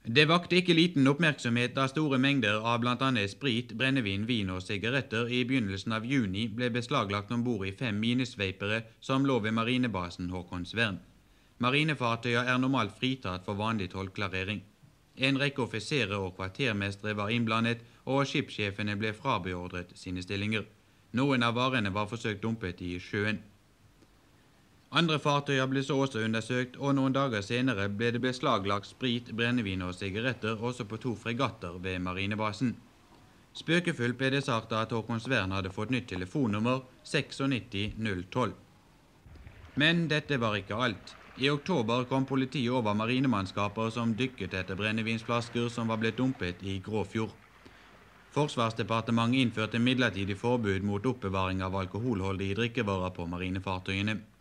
Det vakte ikke liten oppmerksomhet da store mengder av blant annet sprit, brennevin, vin og sigaretter i begynnelsen av juni ble beslaglagt ombord i 5 minesveipere som lå ved marinebasen Håkonsvern. Marinefartøyer er normalt fritatt for vanlig tollklarering. En rekke offiserer og kvartermestre var innblandet, og skipssjefene ble frabeordret sine stillinger. Noen av varene var forsøkt dumpet i sjøen. Andre fartøyer ble så også undersøkt, og noen dager senere ble det beslaglagt sprit, brennevin og sigaretter også på 2 fregatter ved marinebasen. Spøkefullt ble det sagt at Håkonsvern hadde fått nytt telefonnummer 96012. Men dette var ikke alt. I oktober kom politiet over marinemannskaper som dykket etter brennevinsflasker som var blitt dumpet i Gråfjord. Forsvarsdepartementet innførte midlertidig forbud mot oppbevaring av alkoholholdige drikkevarer på marinefartøyene.